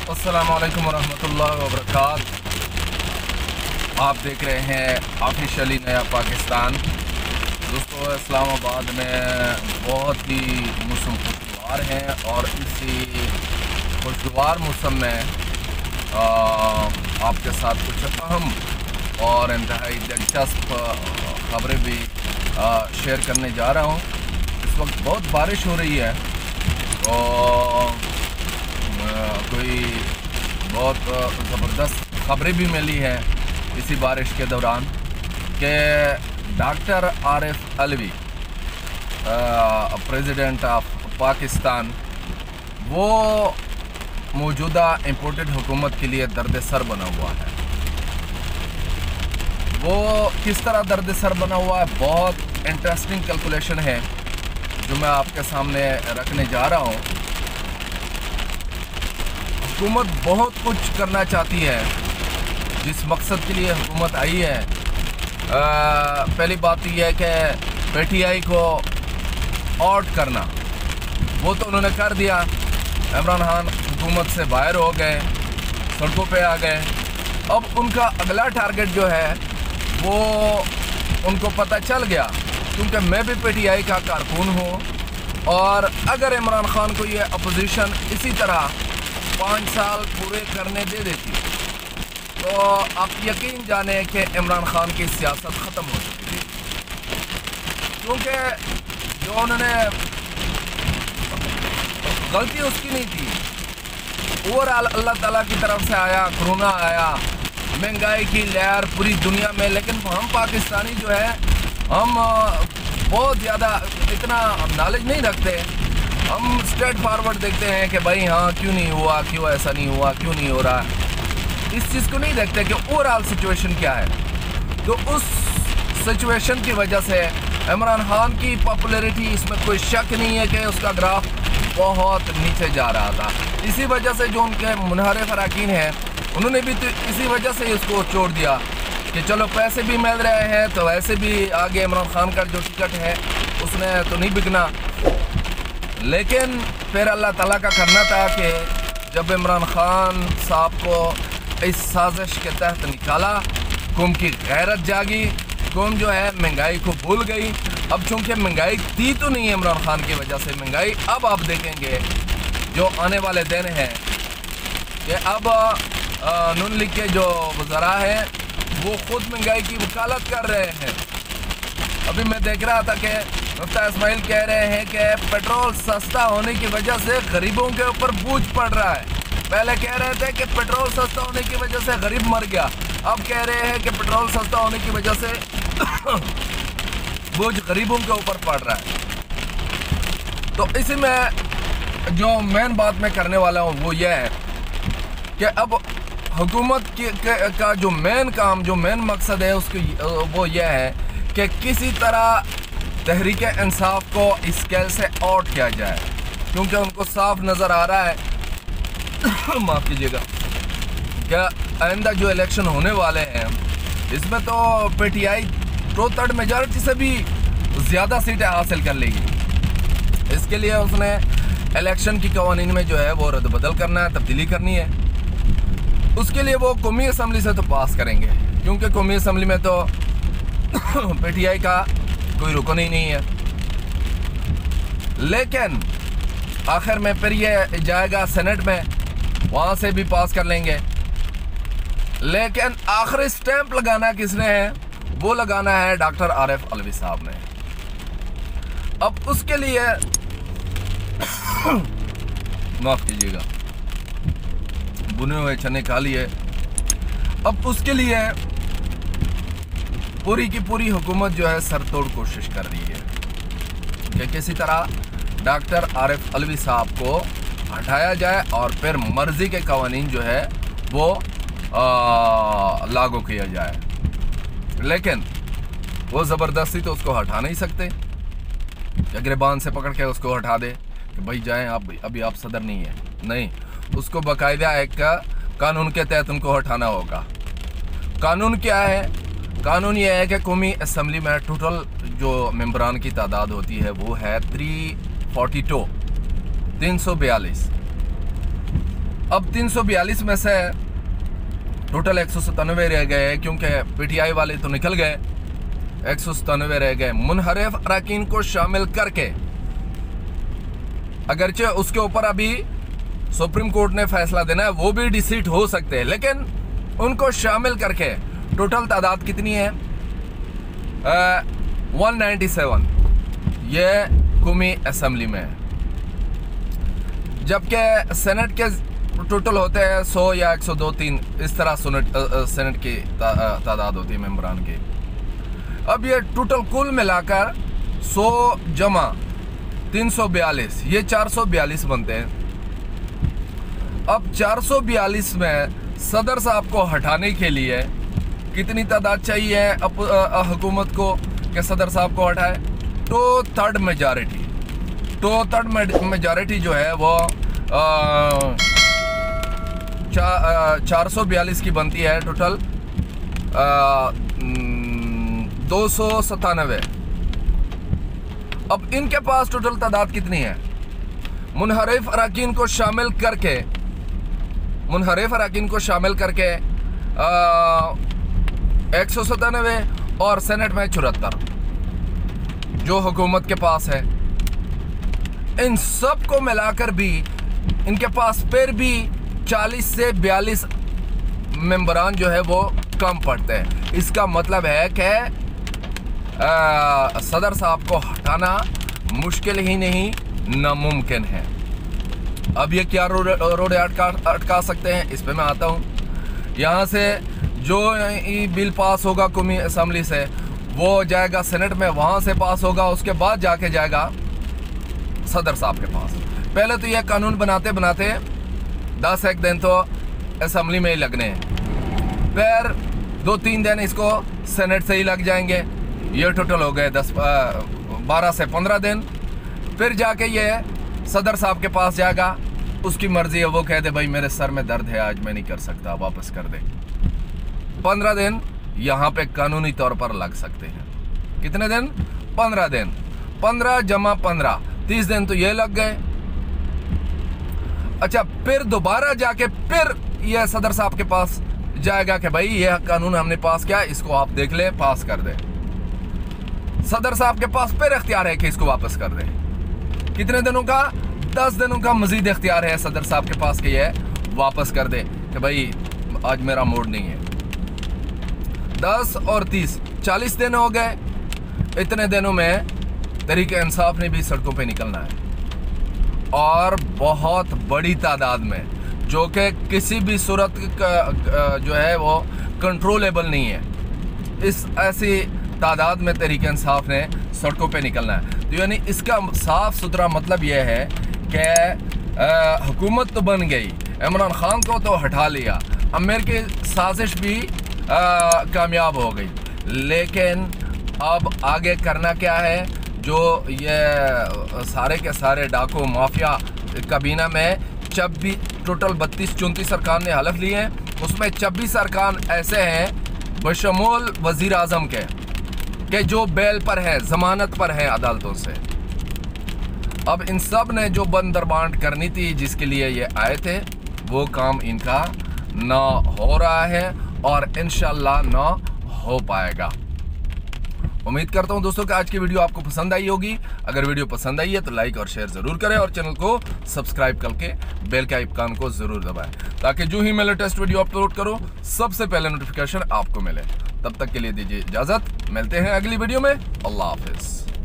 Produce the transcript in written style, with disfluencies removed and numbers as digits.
अस्सलामुअलैकुम वरहमतुल्लाहि वबरकातुहू। आप देख रहे हैं ऑफिशियली नया पाकिस्तान। दोस्तों, इस्लामाबाद में बहुत ही मौसम खुशगवार है और इसी खुशगवार मौसम में आपके साथ कुछ अहम और इंतहाई दिलचस्प खबरें भी शेयर करने जा रहा हूँ। इस वक्त बहुत बारिश हो रही है और कोई बहुत ज़बरदस्त खबरें भी मिली हैं इसी बारिश के दौरान कि doctor Arif Alvi, president of Pakistan, वो मौजूदा इम्पोर्टेड हुकूमत के लिए दर्द सर बना हुआ है। वो किस तरह दर्द सर बना हुआ है, बहुत इंटरेस्टिंग कैलकुलेशन है जो मैं आपके सामने रखने जा रहा हूँ। हुकूमत बहुत कुछ करना चाहती है, जिस मकसद के लिए हुकूमत आई है। पहली बात तो यह है कि पीटीआई को आउट करना, वो तो उन्होंने कर दिया। इमरान खान हुकूमत से बाहर हो गए, सड़कों पे आ गए। अब उनका अगला टारगेट जो है वो उनको पता चल गया, क्योंकि मैं भी पीटीआई का कारकुन हूँ और अगर इमरान खान को ये अपोजिशन इसी तरह 5 साल पूरे करने दे देती तो आप यकीन जाने कि इमरान खान की सियासत ख़त्म हो चुकी थी। क्योंकि जो उन्होंने गलती उसकी नहीं थी, ओवरऑल अल्लाह ताला की तरफ से आया, कोरोना आया, महंगाई की लहर पूरी दुनिया में। लेकिन हम पाकिस्तानी जो है, हम बहुत ज़्यादा इतना नॉलेज नहीं रखते। हम स्ट्रेट फॉरवर्ड देखते हैं कि भाई हाँ क्यों नहीं हुआ, क्यों ऐसा नहीं हुआ, क्यों नहीं हो रहा। इस चीज़ को नहीं देखते कि ओवरऑल सिचुएशन क्या है। तो उस सिचुएशन की वजह से इमरान खान की पॉपुलैरिटी, इसमें कोई शक नहीं है कि उसका ग्राफ बहुत नीचे जा रहा था। इसी वजह से जो उनके मुनहरिफ अरकान हैं, उन्होंने भी तो इसी वजह से इसको छोड़ दिया कि चलो पैसे भी मिल रहे हैं तो वैसे भी आगे इमरान खान का जो टिकट है उसने तो नहीं बिकना। लेकिन फिर अल्लाह ताला का करना था कि जब इमरान खान साहब को इस साजिश के तहत निकाला, कौम की गैरत जागी, कौम जो है महंगाई को भूल गई। अब चूँकि महंगाई थी तो नहीं इमरान खान की वजह से महंगाई, अब आप देखेंगे जो आने वाले दिन हैं कि अब नून लीग के जो वज़रा हैं वो खुद महंगाई की वकालत कर रहे हैं। अभी मैं देख रहा था कि मुफ्ती इस्माइल कह रहे हैं कि पेट्रोल सस्ता होने की वजह से गरीबों के ऊपर बोझ पड़ रहा है। पहले कह रहे थे कि पेट्रोल सस्ता होने की वजह से गरीब मर गया, अब कह रहे हैं कि पेट्रोल सस्ता होने की वजह से बोझ गरीबों के ऊपर पड़ रहा है। तो इसी में जो मेन बात मैं करने वाला हूँ वो ये है कि अब हुकूमत का जो मेन काम, जो मेन मकसद है उसकी वो ये है कि किसी तरह तहरीक इंसाफ को इस स्केल से आउट किया जाए, क्योंकि उनको साफ नज़र आ रहा है माफ़ कीजिएगा, क्या आइंदा जो इलेक्शन होने वाले हैं इसमें तो पीटीआई 2/3 मेजॉरिटी से भी ज़्यादा सीटें हासिल कर लेगी। इसके लिए उसने इलेक्शन की कवानीन में जो है वो रद्द-बदल करना है, तब्दीली करनी है। उसके लिए वो कौमी असम्बली से तो पास करेंगे, क्योंकि कौमी असम्बली में तो पीटीआई का कोई रुकन ही नहीं है। लेकिन आखिर में फिर ये जाएगा सेनेट में, वहाँ से भी पास कर लेंगे। लेकिन आखिरी स्टैंप लगाना किसने है, वो लगाना है डॉक्टर आरिफ अलवी साहब ने। अब उसके लिए माफ़ कीजिएगा, बुने हुए चने खा लिए। अब उसके लिए पूरी की पूरी हुकूमत जो है सरतोड़ कोशिश कर रही है कि किसी तरह डॉक्टर आरिफ अलवी साहब को हटाया जाए और फिर मर्जी के कवानीन जो है वो लागू किया जाए। लेकिन वो ज़बरदस्ती तो उसको हटा नहीं सकते कि गिरबान से पकड़ के उसको हटा दे कि भाई जाएं आप, अभी आप सदर नहीं है। नहीं, उसको बाकायदा एक कानून के तहत उनको हटाना होगा। कानून क्या है? कानून यह है कि कौमी असम्बली में टोटल जो मेंबरान की तादाद होती है वो है 342। अब 342 में से टोटल 197 रह गए, क्योंकि पीटीआई वाले तो निकल गए, 197 रह गए मुनहरिफ अरकान को शामिल करके। अगरचे उसके ऊपर अभी सुप्रीम कोर्ट ने फैसला देना है, वो भी डिसीट हो सकते हैं, लेकिन उनको शामिल करके टोटल तादाद कितनी है? 197 ये कौमी असेंबली में है, जबकि सेनेट के टोटल होते हैं 100 या 102-3 इस तरह सेनेट की तादाद होती है मेंबरान की। अब ये टोटल कुल मिलाकर 100 जमा 342 ये 442 बनते हैं। अब 442 में सदर साहब को हटाने के लिए कितनी तादाद चाहिए हुकूमत को कि सदर साहब को हटाए? तो थर्ड मेजॉरिटी जो है वो 442 की बनती है टोटल 297। अब इनके पास टोटल तादाद कितनी है? मुनहरिफ अरकान को शामिल करके 197 और सेनेट में 74 जो हुकूमत के पास है। इन सब को मिलाकर भी इनके पास फिर भी 40 से 42 मेंबरान जो है वो कम पड़ते हैं। इसका मतलब है कि सदर साहब को हटाना मुश्किल ही नहीं, नामुमकिन है। अब ये क्या रोड अटका सकते हैं, इस पे मैं आता हूँ। यहाँ से जो बिल पास होगा कौमी असेंबली से वो जाएगा सेनेट में, वहाँ से पास होगा, उसके बाद जाके जाएगा सदर साहब के पास। पहले तो यह कानून बनाते 10-1 दिन तो असेंबली में ही लगने हैं, फिर 2-3 दिन इसको सेनेट से ही लग जाएंगे, ये टोटल हो गए 12 से 15 दिन। फिर जाके ये सदर साहब के पास जाएगा, उसकी मर्जी है, वो कह दे भाई मेरे सर में दर्द है आज मैं नहीं कर सकता, वापस कर दे। 15 दिन यहाँ पे कानूनी तौर पर लग सकते हैं। कितने दिन? 15 दिन। 15 जमा 15 30 दिन तो ये लग गए। अच्छा, फिर दोबारा जाके फिर यह सदर साहब के पास जाएगा कि भाई यह कानून हमने पास किया, इसको आप देख ले, पास कर दे। सदर साहब के पास फिर इख्तियार है कि इसको वापस कर दे। कितने दिनों का? 10 दिनों का मजीद इख्तियार है सदर साहब के पास कि यह वापस कर दे कि भाई आज मेरा मूड नहीं है। 10 और 30 40 दिन हो गए। इतने दिनों में तहरीक इंसाफ ने भी सड़कों पे निकलना है, और बहुत बड़ी तादाद में, जो कि किसी भी सूरत का जो है वो कंट्रोलेबल नहीं है। इस ऐसी तादाद में तहरीक इंसाफ ने सड़कों पे निकलना है। तो यानी इसका साफ सुथरा मतलब यह है कि हुकूमत तो बन गई, इमरान खान को तो हटा लिया, आमिर की साजिश भी कामयाब हो गई, लेकिन अब आगे करना क्या है? जो ये सारे के सारे डाकू माफिया काबीना में 26 टोटल 32-34 अरकान ने हलफ लिए हैं, उसमें 26 अरकान ऐसे हैं बशमूल वजीर आजम के कि जो बेल पर है, जमानत पर है अदालतों से। अब इन सब ने जो बंदरबांट करनी थी, जिसके लिए ये आए थे, वो काम इनका ना हो रहा है और इंशाल्लाह ना हो पाएगा। उम्मीद करता हूं दोस्तों कि आज की वीडियो आपको पसंद आई होगी। अगर वीडियो पसंद आई है तो लाइक और शेयर जरूर करें, और चैनल को सब्सक्राइब करके बेल के आइकन को जरूर दबाएं, ताकि जो ही मैं लेटेस्ट वीडियो अपलोड करूं सबसे पहले नोटिफिकेशन आपको मिले। तब तक के लिए दीजिए इजाजत, मिलते हैं अगली वीडियो में। अल्लाह हाफिज।